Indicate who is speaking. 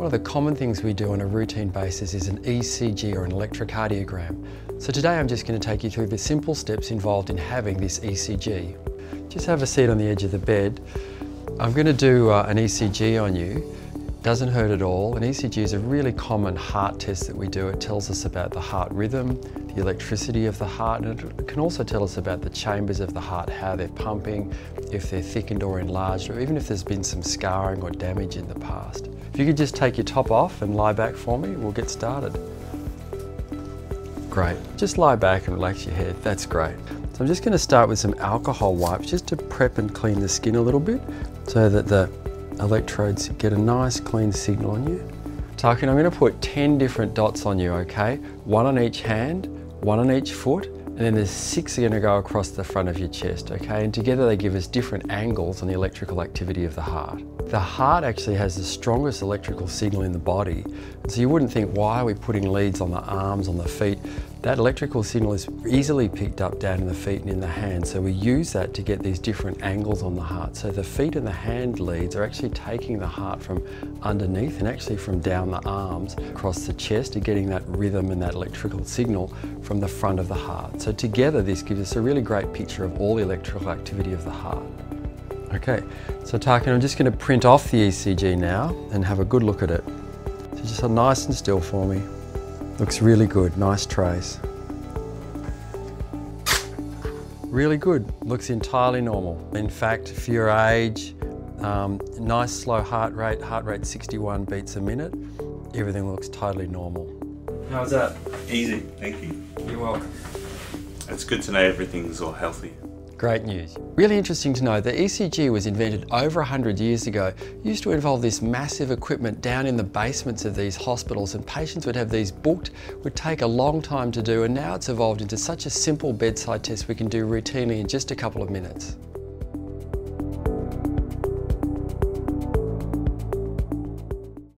Speaker 1: One of the common things we do on a routine basis is an ECG or an electrocardiogram. So today I'm just going to take you through the simple steps involved in having this ECG. Just have a seat on the edge of the bed. I'm going to do an ECG on you. Doesn't hurt at all. An ECG is a really common heart test that we do. It tells us about the heart rhythm, the electricity of the heart, and it can also tell us about the chambers of the heart, how they're pumping, if they're thickened or enlarged, or even if there's been some scarring or damage in the past. If you could just take your top off and lie back for me, we'll get started. Great. Just lie back and relax your head. That's great. So I'm just going to start with some alcohol wipes just to prep and clean the skin a little bit so that the electrodes get a nice clean signal on you. Tarkin, I'm going to put 10 different dots on you, okay? One on each hand, one on each foot, and then there's 6 are going to go across the front of your chest, okay? And together they give us different angles on the electrical activity of the heart. The heart actually has the strongest electrical signal in the body. And so you wouldn't think, why are we putting leads on the arms, on the feet? That electrical signal is easily picked up down in the feet and in the hands. So we use that to get these different angles on the heart. So the feet and the hand leads are actually taking the heart from underneath and actually from down the arms across the chest and getting that rhythm and that electrical signal from the front of the heart. So together this gives us a really great picture of all the electrical activity of the heart. Okay, so Tarkin, I'm just going to print off the ECG now and have a good look at it. So just hold nice and still for me. Looks really good, nice trace. Really good, looks entirely normal. In fact, for your age, nice slow heart rate 61 beats a minute. Everything looks totally normal. How's that?
Speaker 2: Easy, thank you.
Speaker 1: You're welcome.
Speaker 2: It's good to know everything's all healthy.
Speaker 1: Great news. Really interesting to know, the ECG was invented over 100 years ago. It used to involve this massive equipment down in the basements of these hospitals, and patients would have these booked, would take a long time to do, and now it's evolved into such a simple bedside test we can do routinely in just a couple of minutes.